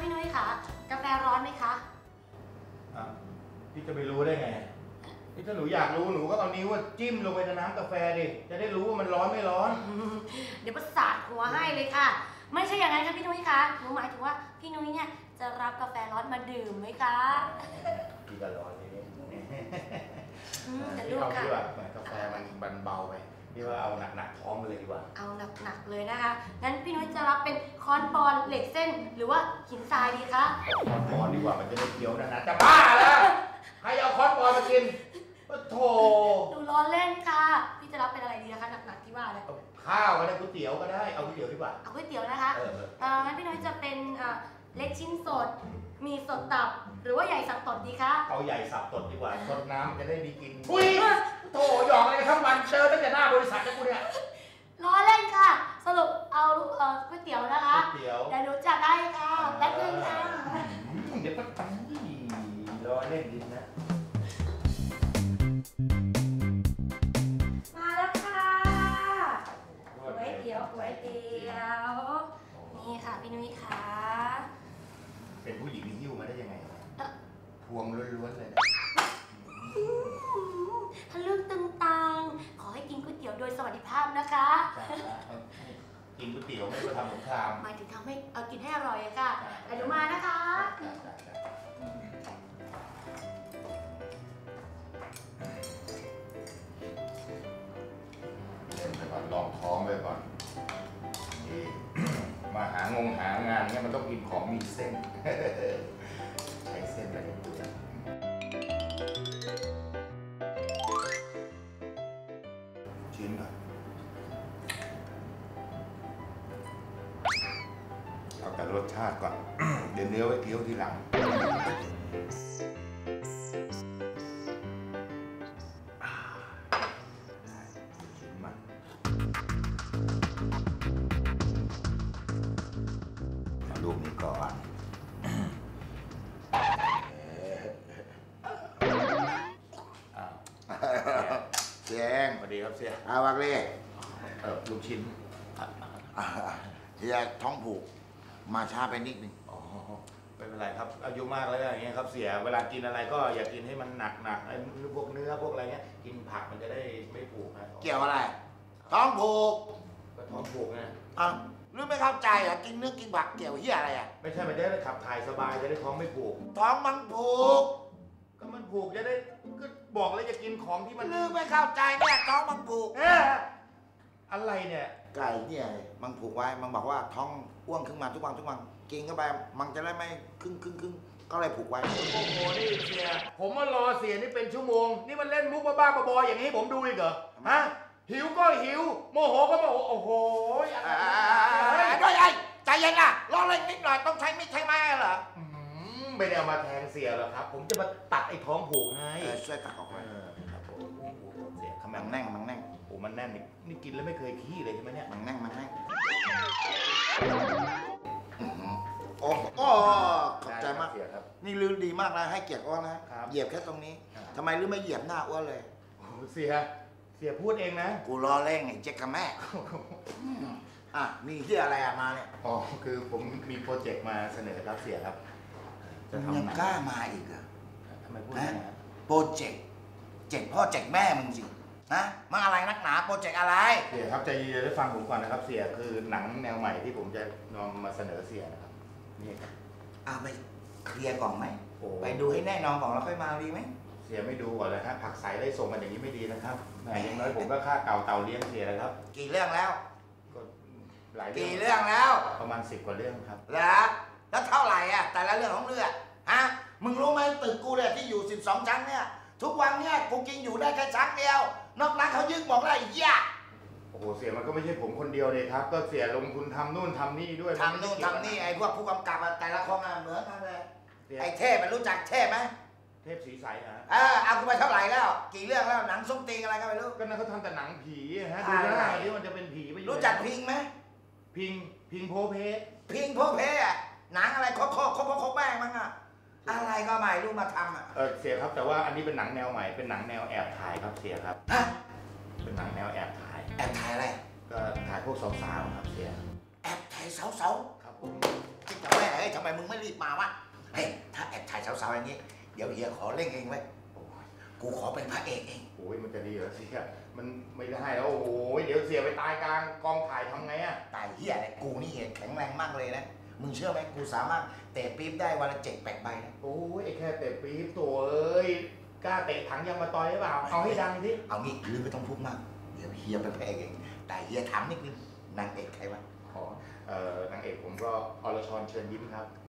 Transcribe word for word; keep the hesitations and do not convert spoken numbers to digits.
พี่นุ้ยคะกาแฟร้อนไหมคะอ่ะพี่จะไปรู้ได้ไงพี่ถ้าหนูอยากรู้หนูก็เอานิ้วจิ้มลงไปในน้ำกาแฟดิจะได้รู้ว่ามันร้อนไม่ร้อนเดี๋ยวประสาทหัวให้เลยค่ะไม่ใช่อย่างนั้นค่ะพี่นุ้ยคะหนูหมายถึงว่าพี่นุ้ยเนี่ยจะรับกาแฟร้อนมาดื่มไหมคะพี่ก็ร้อนเลยแต่พี่เอาดีกว่ากาแฟมันมันเบาไปพี่ว่าเอาหนักๆท้องเลยดีกว่าเอาหนักๆเลยนะคะงั้นพี่นุ้ยจะรับเป็นค้อนปอนเหล็กเส้นหรือว่าหินทรายดีคะค้อนปอนดีกว่ามันจะได้เคี้ยวนะนะจะบ้าแล้วใครเอาค้อนปอนมากินโธ่ดูร้อนเล่นค่ะพี่จะรับเป็นอะไรดีนะคะหนักๆที่ว่าเนี่ยข้าวก็ได้ก๋วยเตี๋ยวก็ได้เอาก๋วยเตี๋ยวดีกว่าเอาก๋วยเตี๋ยวนะคะเอองั้นพี่นุ้ยจะเป็นเล็กชิ้นสดมีสดตับหรือว่าใหญ่สับตดดีคะเอาใหญ่สับตดดีกว่าสดน้ำจะได้มีกินอุ้ยโถหยอกอะไรทั้งวันเจอตั้งแต่หน้าบริษัทแล้วกูเนี่ยล้อเล่นค่ะสรุปเอาเอ่อก๋วยเตี๋ยวนะคะก๋วยเตี๋ยวแต่หนูจัดได้ค่ะแป๊บนึงค่ะเดี๋ยวก็ตั้งล้อเล่นดินนะมาแล้วค่ะก๋วยเตี๋ยวก๋วยเตี๋ยวนี่ค่ะพี่นุ้ยค่ะเป็นผู้หญิงมีหิ้วมาได้ยังไงพวงล้วนๆเลยทะลึ่งตึงตังขอให้กินก๋วยเตี๋ยวโดยสวัสดิภาพนะคะกินก๋วยเตี๋ยวไม่ได้ทำสงครามหมายถึงทำให้เอากินให้อร่อยค่ะเดี๋ยวมานะคะเล่นไปก่อนลองท้องไปก่อนมาหางงหางานเงี้ยมันต้องกินของมีเส้นใช้เส้นอะไรตัวชิ้นก่อนเอาแต่รสชาติก่อนเดี๋ยวเนื้อไว้เคี้ยวทีหลังชิ้นมันลูกนี้ก่อนเสียงสวัสดีครับเสียอาวักเล่เออลูกชิ้นเฮียท้องผูกมาช้าไปนิดนึงอ๋อไม่เป็นไรครับอายุมากแล้วอย่างเงี้ยครับเสียเวลากินอะไรก็อย่ากินให้มันหนักหนักไอ้พวกเนื้อพวกอะไรเงี้ยกินผักมันจะได้ไม่ผูกนะเกี่ยวอะไรท้องผูกก็ท้องผูกไงอ่ะหรือไม่เข้าใจอ่ะกินเนื้อกินผักเกี่ยวเฮียอะไรอ่ะไม่ใช่มันจะได้ขับถ่ายสบายจะได้ท้องไม่ผูกท้องมันผูกก็มันผูกจะได้ก็บอกเลยจะกินของที่มันหรือไม่เข้าใจเนี่ยท้องมันผูกอะไรเนี่ยไก่เนี่ยมันผูกไว้มันบอกว่าท้องอ้วนขึ้นมาทุกวันทุกวันกินเข้าไปมันจะได้ไม่ครึ่งครึ่งครึ่งก็เลยผูกไว้โอ้โหนี่เสียผมมารอเสียนี่เป็นชั่วโมงนี่มันเล่นมุกบ้าๆบอๆอย่างนี้ผมดูอีกเหรอฮะหิวก็หิวโมโหก็โมโหโอ้โหด้วยไอ้ใจเย็นอ่ะรอเล่นนิดหน่อยต้องใช้ไม่ใช่ไหมเหรอไม่ได้เอามาแทงเสียหรอกครับผมจะมาตัดไอ้ท้องผูกให้ช่วยตัดออกไปครับผมเสียขมันแน่งมันแน่งโอ้มันแน่นนี่นี่กินแล้วไม่เคยขี้เลยใช่ไหมเนี่ยมันแน่งมันแน่งโอ้โอ้ขอบใจมากครับนี่ลืมดีมากนะให้เกียรติอ้วนนะเหยียบแค่ตรงนี้ทำไมลืมไม่เหยียบหน้าอ้วนเลยเสียเสียพูดเองนะกูรอเล่งไอ้เจ๊กกับแม่อ่ะมีที่อะไรมาเนี่ยอ๋อคือผมมีโปรเจกต์มาเสนอครับเสียครับจะทำยังกล้ามาอีกเหรอทำไมพูดอย่างนั้นโปรเจกต์เจ็กพ่อเจ็กแม่มึงสินะมันอะไรนักหนาโปรเจกต์อะไรเสียครับใจเย็นๆได้ฟังผมก่อนนะครับเสียคือหนังแนวใหม่ที่ผมจะนำมาเสนอเสียนะครับนี่ครับอ่าไปเคลียร์ก่อนไหมไปดูให้แน่นอนก่อนแล้วค่อยมาดีไหมเสียไม่ดูก่อนเลยฮะผักใสได้ส่งกันอย่างนี้ไม่ดีนะครับอย่างน้อยผมก็ค่าเก่าเต่าเลี้ยงเสียแล้วครับกี่เรื่องแล้วก็หลายกี่เรื่องแล้วประมาณสิบกว่าเรื่องครับแล้วแล้วเท่าไหร่อ่ะแต่ละเรื่องของเรื่องฮะมึงรู้ไหมตึกกูเนี่ยที่อยู่สิบสองชั้นเนี่ยทุกวันเนี่ยกูกินอยู่ได้แค่ชั้นเดียวนอกนั้นเขายึดบอกได้ยากโอ้โหเสียมันก็ไม่ใช่ผมคนเดียวเลยครับก็เสียลงทุนทำนู่นทำนี่ด้วยทำนู่นทำนี่ไอ้พวกผู้กำกับแต่ละคนเหมือนกันเลยไอ้เทพมันรู้จักเทพไหมเทพสีใสฮะเออเอากูไปเท่าไหร่แล้วกี่เรื่องแล้วหนังส้มตีอะไรก็ไม่รู้ก็นั่นเขาทำแต่หนังผีฮะดูหน้าที่มันจะเป็นผีไปอยู่รู้จักพิงไหมพิงพิงโพเพพิงโพเพอะหนังอะไรโคโคโคโคโคแป้งมั้งอะอะไรก็ไม่รู้มาทำอ่ะเออเสียครับแต่ว่าอันนี้เป็นหนังแนวใหม่เป็นหนังแนวแอบถ่ายครับเสียครับฮะเป็นหนังแนวแอบถ่ายแอบถ่ายอะไรก็ถ่ายพวกสาวๆครับเสียแอบถ่ายสาวๆครับผมจะทำไมเฮ้ยทำไมมึงไม่รีบมาวะเฮ้ยถ้าแอบถ่ายสาวๆอย่างนี้เดี๋ยวเฮียขอเล่นเองไว้กูขอเป็นพระเอกเองโอ้ยมันจะดีเหรอเสียมันไม่ได้แล้วโอ้ยเดี๋ยวเสียไปตายกลางกองถ่ายทำไงอะตายเฮียเนี่ยกูนี่เห็นแข็งแรงมากเลยนะมึงเชื่อไหมกูสามารถเตะปี๊บได้วันละเจ็ดแปดใบนะโอ้ยไอ้แค่เตะปี๊บตัวเอ้ยกล้าเตะถังยางมาตอยหรือเปล่าเอาให้ดังสิเอางี้ลือไม่ต้องพูดมากเดี๋ยวเฮียเป็นพระเอกเองแต่เฮียถามนิดนึงนางเอกใครวะขอเอ่อนางเอกผมก็อรชรเชิญยิ้มครับ